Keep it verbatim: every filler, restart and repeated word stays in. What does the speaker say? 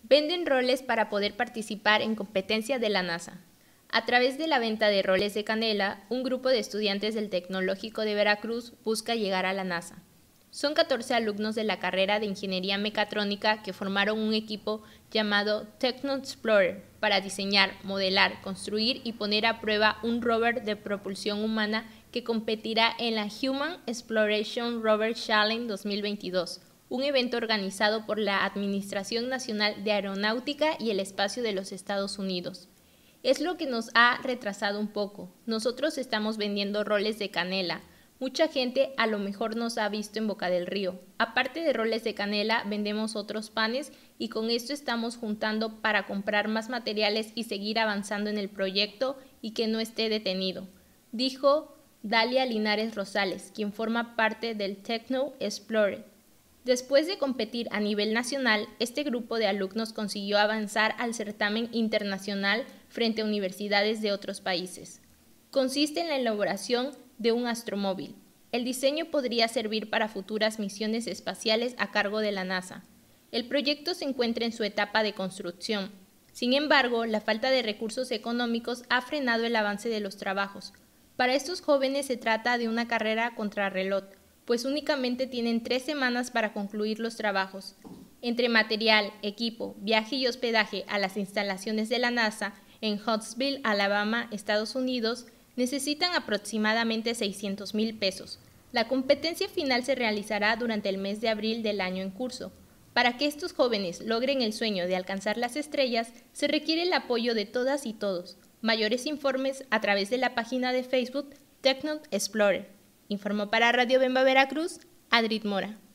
Venden roles para poder participar en competencias de la NASA. A través de la venta de roles de canela, un grupo de estudiantes del Tecnológico de Veracruz busca llegar a la NASA. Son catorce alumnos de la carrera de Ingeniería Mecatrónica que formaron un equipo llamado Techno Explorer para diseñar, modelar, construir y poner a prueba un rover de propulsión humana que competirá en la Human Exploration Rover Challenge dos mil veintidós, un evento organizado por la Administración Nacional de Aeronáutica y el Espacio de los Estados Unidos. Es lo que nos ha retrasado un poco. Nosotros estamos vendiendo roles de canela. Mucha gente a lo mejor nos ha visto en Boca del Río. Aparte de roles de canela, vendemos otros panes y con esto estamos juntando para comprar más materiales y seguir avanzando en el proyecto y que no esté detenido, dijo Dalia Linares Rosales, quien forma parte del Techno Explorer. Después de competir a nivel nacional, este grupo de alumnos consiguió avanzar al certamen internacional frente a universidades de otros países. Consiste en la elaboración de un astromóvil. El diseño podría servir para futuras misiones espaciales a cargo de la NASA. El proyecto se encuentra en su etapa de construcción. Sin embargo, la falta de recursos económicos ha frenado el avance de los trabajos. Para estos jóvenes se trata de una carrera contrarreloj, pues únicamente tienen tres semanas para concluir los trabajos. Entre material, equipo, viaje y hospedaje a las instalaciones de la NASA en Huntsville, Alabama, Estados Unidos, necesitan aproximadamente seiscientos mil pesos. La competencia final se realizará durante el mes de abril del año en curso. Para que estos jóvenes logren el sueño de alcanzar las estrellas, se requiere el apoyo de todas y todos. Mayores informes a través de la página de Facebook Techno Explorer. Informó para Radio Bemba Veracruz, Adrit Mora.